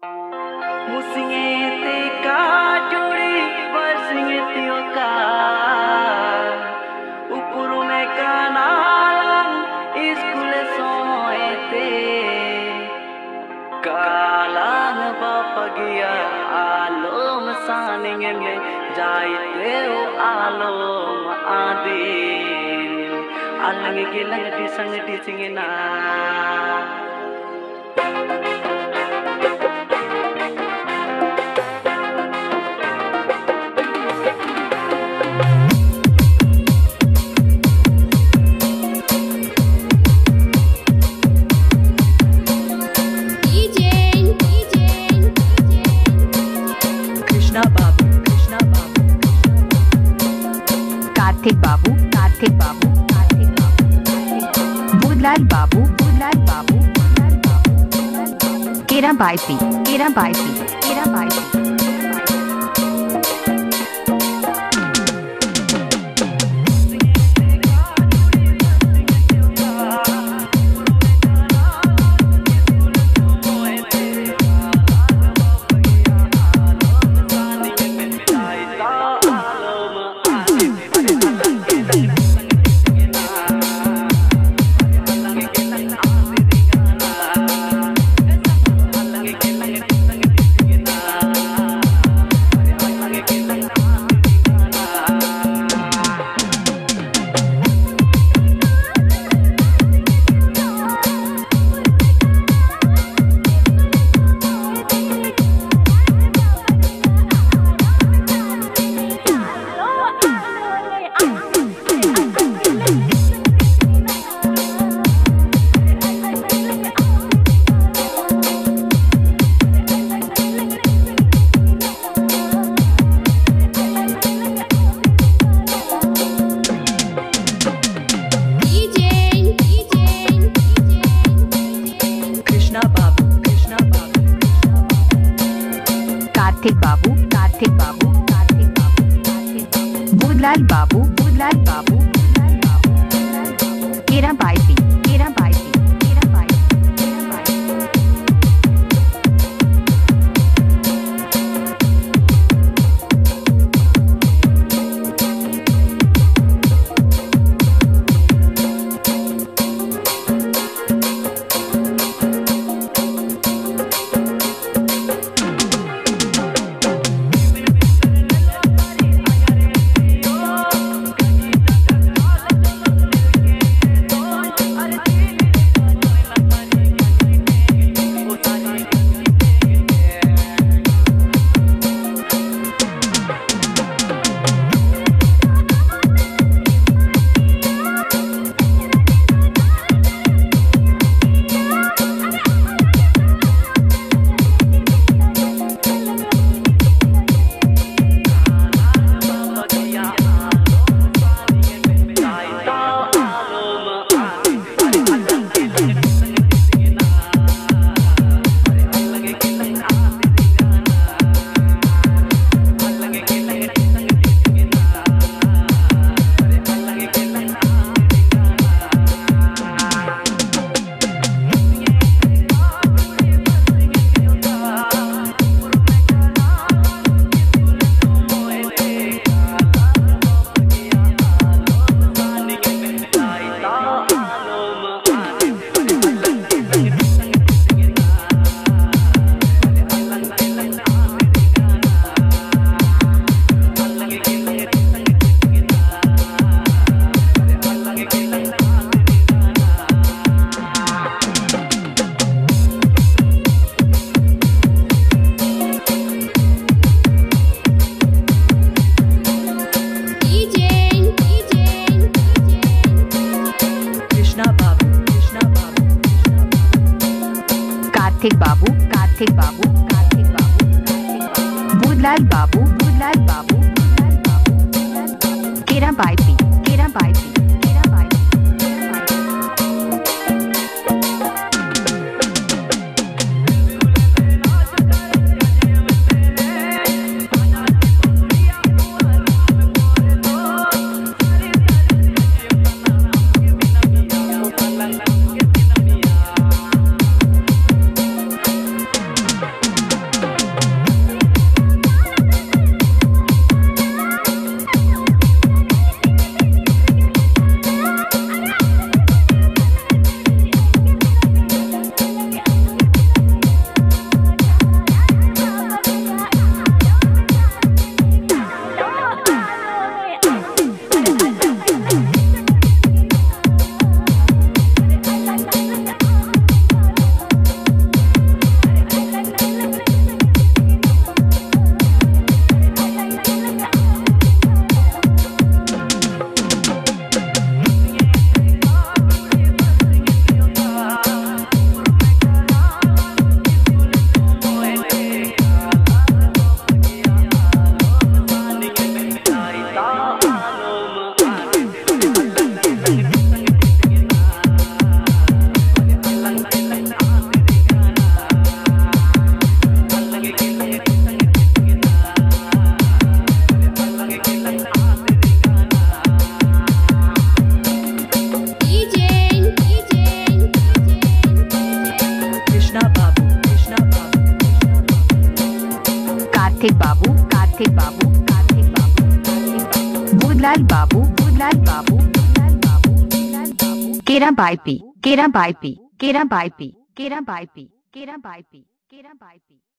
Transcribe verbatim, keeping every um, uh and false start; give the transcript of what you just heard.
मुसिए ते का जोड़ी बरसिए तियो का ऊपर में कानालन स्कूल सोए ते कालान बापगिया आलोम सानिंग में जाइते ओ आलोम आदि अलंग के लंगटी संगटी सिंगना कार्तिक बाबू कार्तिक बाबू कार्तिक बाबू बुधलाल बाबू बुधलाल बाबू केरा बाईसी केरा बाईसी केरा बाईसी कार्तिक बाबू कार्तिक बाबू कार्तिक बाबू बुधलाल बाबू बुधलाल बाबू केरा बाईसी केरा बाईसी केरा बाईसी कार्तिक बाबू कार्तिक बाबू कार्तिक बाबू बुधलाल बाबू बुधलाल बाबू केरा बाईसी केरा बाईसी केरा बाईसी कार्तिक बाबू कार्तिक बाबू कार्तिक बाबू भूतलाल बाबू भूतलाल बाबू भूतलाल बाबू भूतलाल बाबू केरा बाईपी केरा बाईपी केरा बाईपी केरा बाईपी केरा बाईपी केरा बाईपी।